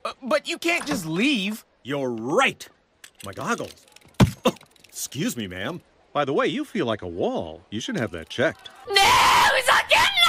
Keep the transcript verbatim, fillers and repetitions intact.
Uh, but you can't just leave. You're right. My goggles. Oh, excuse me, ma'am. By the way, you feel like a wall. You should have that checked. No, he's not getting